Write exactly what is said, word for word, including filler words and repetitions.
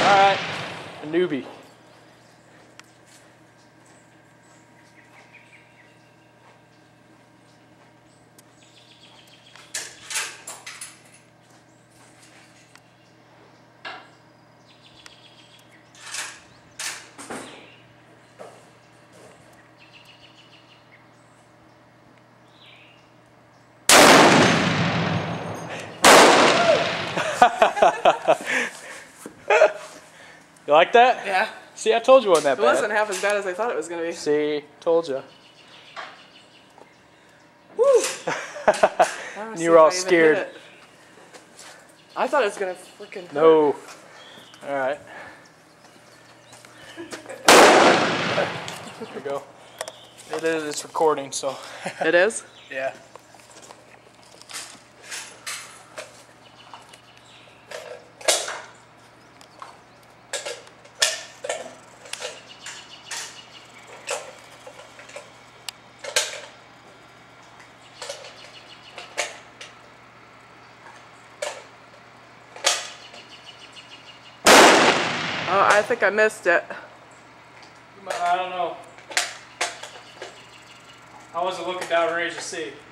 Alright, a newbie. You like that? Yeah. See, I told you it wasn't that it bad. It wasn't half as bad as I thought it was going to be. See, told you. Woo! And you were all scared. I thought it was going to freaking hurt. No. All right. There you go. It is. It's recording, so. It is? Yeah. Oh, I think I missed it. I don't know. I wasn't looking down range to see.